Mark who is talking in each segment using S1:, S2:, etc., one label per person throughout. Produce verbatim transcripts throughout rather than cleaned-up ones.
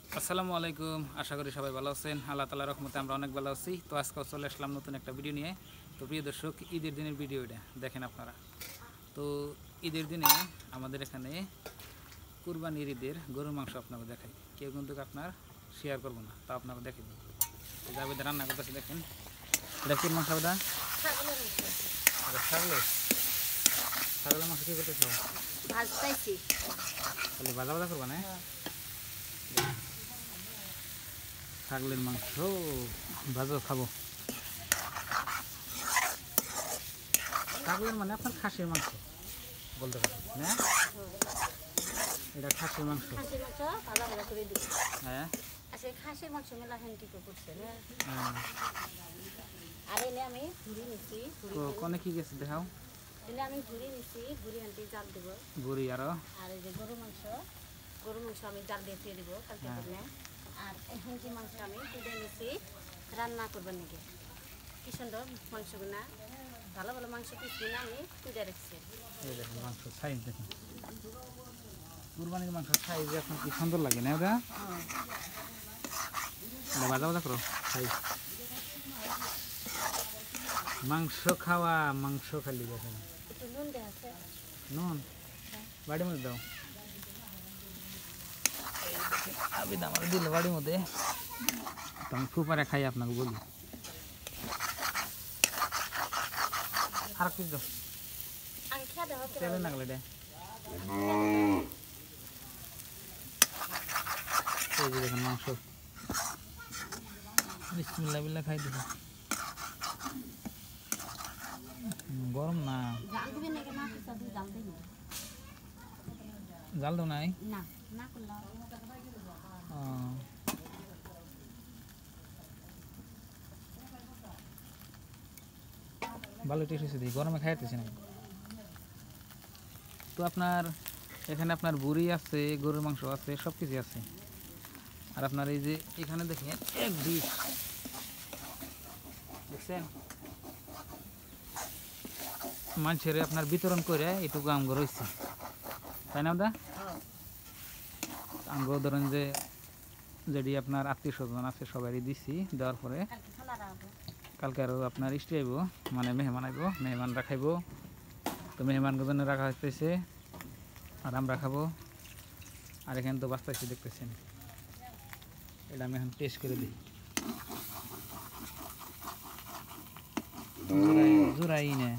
S1: আসসালামু আলাইকুম, আশা করি সবাই ভালো আছেন। আল্লাহ তাআলার রহমতে আমরা অনেক ভালো আছি। তো আজকে চলে আসলাম নতুন একটা ভিডিও নিয়ে। তো প্রিয় দর্শক, ঈদের দিনের ভিডিও এটা দেখেন আপনারা। তো ঈদের দিনে আমাদের এখানে কুরবানির ঈদের গরুর মাংস আপনারা দেখাই, কেউ কিন্তু আপনার শেয়ার করবো না, তা আপনারা দেখেন। জাবেদা রান্না করতেছে, দেখেন এটা কোন মাংস? ওটা ছাগলের ছাগলের মাংস কী করতেছ? খালি ভাজা ভাজা করবা না? ছাগলের মাংস ভাজা খাবো। ছাগলের মানে আপনার খাসির মাংস বলতে পারেন না? এটা খাসির মাংস। হ্যাঁ,
S2: খাসির মাংস মেলা কি করছে না? আর এনে আমি ঘুরি নিছি।
S1: তো কোনে কি গেছে দেখাও?
S2: এনে আমি ঘুরি নিছি, ঘুরি আনতে জাল দেব।
S1: বুড়ি আরো
S2: আর এই যে গরু মাংস, গরু মাংস আমি জাল দিয়ে দিয়ে দেবো কালকে দিনে। আর এখন যে মাংস আমি তুলে নিছি রান্না করবার নাকি, কি সুন্দর মাংসগুনা, ভালো ভালো মাংস কিছু না আমি তুলে রাখছি।
S1: এই দেখেন মাংস সাইজ দেখেন, কুরবানির মাংস সাইজ এখন কি সুন্দর লাগে না? ওটা ভাজা ভাজা করো সাইজ। মাংস খাওয়া, মাংস খালি দেখেন।
S2: একটু নুন দেওয়া আছে,
S1: নুন বাড়ির মধ্যে দাও। আমি আমার দিল বাড়ির মধ্যে, তো আমি ফুপারে খাই আপনাকে বলি। আর কিছু দাও,
S2: আমি খেয়ে দেওয়া হতে
S1: তেলে না গেলে দে। এই যে দেখেন মাংস, বিসমিল্লাহ বিল্লাহ খাই দিবে। গরম না,
S2: জাল দিবেন নাকি? না তো সবই জাল দিই
S1: জাল দাও নাই
S2: না, না করলাম।
S1: ভালো টেস্ট হয়েছে, দিই গরমে খাইতেছি না। তো আপনার এখানে আপনার বুড়ি আছে, গরুর মাংস আছে, সব কিছু আছে। আর আপনার এই যে এখানে দেখেন এক ডিশ দেখছেন, মানুষের আপনার বিতরণ করে এটুকু আমগো রয়েছে, তাই না? ওটা আমগো ধরেন যে যেটি আপনার আত্মীয় স্বজন আছে সবারই দিছি, দেওয়ার পরে কালকে আরও আপনার ইস্টি আইব, মানে মেহমান আইব, মেহমানরা খাইব। তো মেহমানকে জন্য রাখা হইতেছে, আর আমরা খাবো। আর এখানে তো বাঁচতেছি দেখতেছেন, এটা আমি এখন টেস্ট করে দিই। জোড়াই না,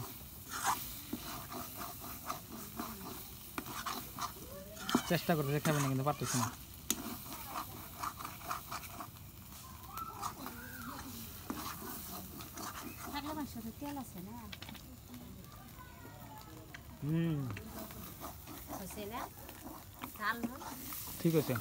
S1: চেষ্টা করতেছে খাবেন না, কিন্তু পারতেছি না।
S2: তেল আছে না?
S1: হুম,
S2: হয়েছে না? ঝাল না?
S1: ঠিক আছে।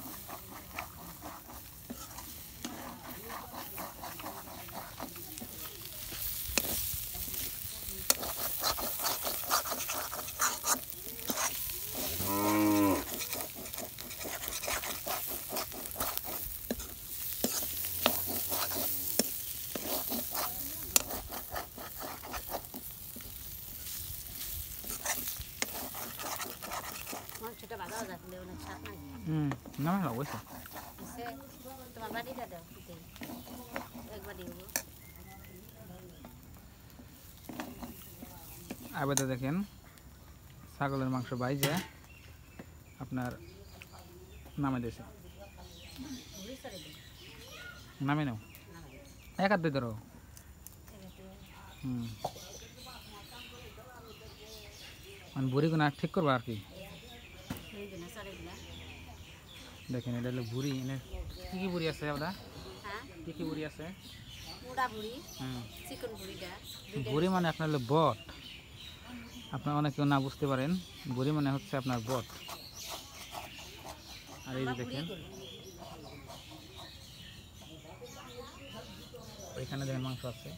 S2: মাংসটা ভালো যাচ্ছে, অনেক স্বাদ না?
S1: হুম, না ভালো অবশ্য।
S2: তোমার বাড়িটা দাও, একবার দিব।
S1: আবেদা দেখেন ছাগলের মাংস বাইজে আপনার নামে দিয়েছে, নামে নাও এক হাত দিয়ে ধরো। হুম, মানে বুড়ি গুণা ঠিক করবো আর কি। দেখেন এটা হলো বুড়ি, এনে কী কী বুড়ি আছে আপনার? কী কী বুড়ি আছে? হুম, বুড়ি মানে আপনার হলো বট। আপনার অনেকেও না বুঝতে পারেন, বুড়ি মানে হচ্ছে আপনার বট। আর এই যে দেখেন ওইখানে দেখেন মাংস আছে,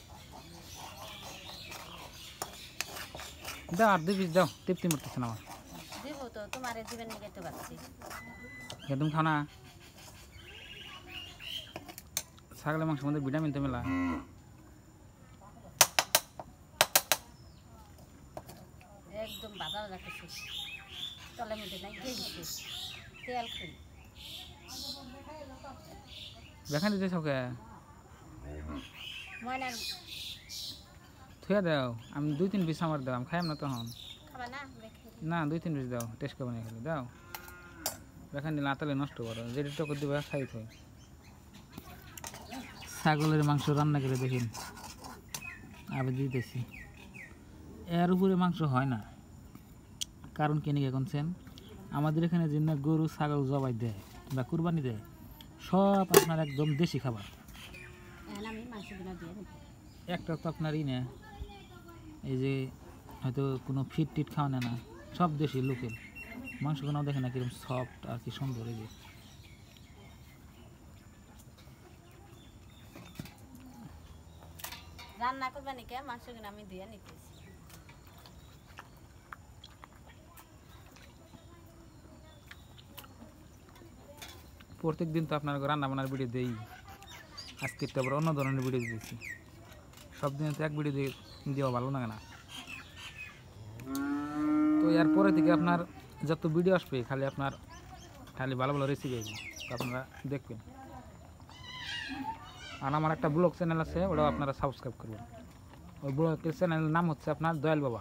S1: দাও আর দুই পিস দাও, তৃপ্তি মরতেছে না আমার।
S2: দিব তো, তোমার দিবেন নাকি তো পাচ্ছি।
S1: তুমি খাও না, ছাগলের মাংসের মধ্যে ভিটামিন তো মেলা।
S2: একদম বাজার রাখতেছি, তলের মধ্যে নাই, তেল খাই।
S1: বেখান দিতে সকে
S2: ময়নার
S1: থুয়া দাও আমি দুই তিন পিস আমার দাও আমি খাইম না তখন
S2: খাবা না দেখে
S1: না দুই তিন পিস দাও টেস্ট করে খালি দাও বেখান দিলে আতালে নষ্ট করো যেটা টকর দিবে খাই থাই ছাগলের মাংস রান্না করে দেখুন আবার দিতেছি এর উপরে মাংস হয় না কারণ কেন শুনছেন আমাদের এখানে যে না গরু ছাগল জবাই দেয় বা কুরবানি দেয় সব আপনার একদম দেশি খাবার
S2: এখন আমি মাংসগুলো দিয়ে দেবো
S1: একটা তো আপনারই না এই যে হয়তো কোনো ফিট টিট খাওয়া না সব দেশি লোকেল মাংসগুলো দেখে না কিরকম সফট আর কি সুন্দর এই যে
S2: রান্না করবা নাকি মাংসগুলো আমি দিয়ে নিতেছি
S1: প্রত্যেক দিন তো আপনার রান্না বান্নার ভিডিও দেই আজকে একটা আবার অন্য ধরনের ভিডিও দিয়েছি সব দিন তো এক ভিডিও দিয়ে দেওয়া ভালো লাগে না তো এরপরে থেকে আপনার যত ভিডিও আসবে খালি আপনার খালি ভালো ভালো রেসিপি আসবে তো আপনারা দেখবেন আর আমার একটা ব্লগ চ্যানেল আছে ওটাও আপনারা সাবস্ক্রাইব করবেন ওই ব্লগ চ্যানেলের নাম হচ্ছে আপনার দয়াল বাবা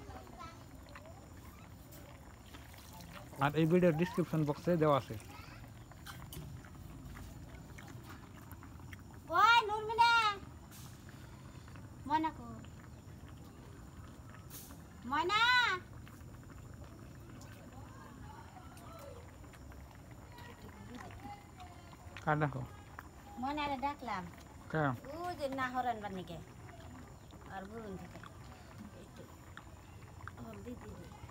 S1: আর এই ভিডিওর ডিসক্রিপশন বক্সে দেওয়া আছে
S2: ওই নুরমিনা ময়না কো ময়না
S1: কার দেখো
S2: ময়নারে ডাকলাম
S1: কেন
S2: ও যে না হরান বানিকে আর বুরুন থেকে এই তো আমার দিদি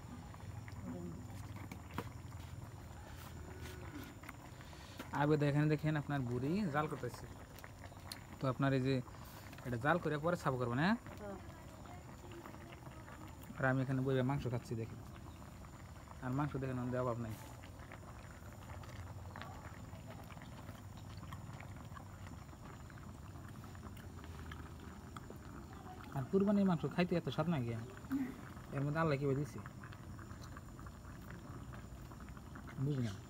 S1: আবে দেখেন দেখেন আপনার বুড়ি জাল করতেছে তো আপনার এই যে এটা জাল করে পরে সাফ করবেন হ্যাঁ আর আমি এখানে বইয়ে মাংস খাচ্ছি দেখেন আর মাংস দেখেন আমাদের অভাব নাই আর কুরবানির মাংস খাইতে এত স্বাদ নাকি এর মধ্যে আল্লাহ কিভাবে দিছি বুঝি না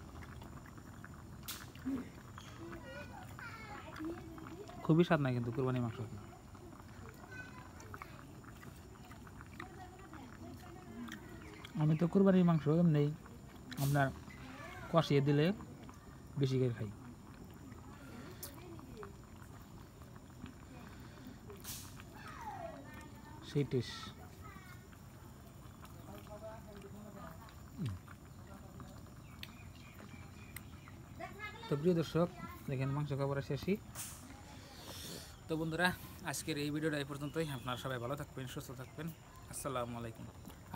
S1: খুবই স্বাদ না কিন্তু কুরবানির মাংস আমি তো কুরবানির মাংস এমনি আপনার কষিয়ে দিলে বেশি করে খাই সেই টেস্ট তো প্রিয় দর্শক দেখেন মাংস খাবার শেষই তো বন্ধুরা আজকের এই ভিডিওটা এই পর্যন্তই আপনারা সবাই ভালো থাকবেন সুস্থ থাকবেন আসসালামু আলাইকুম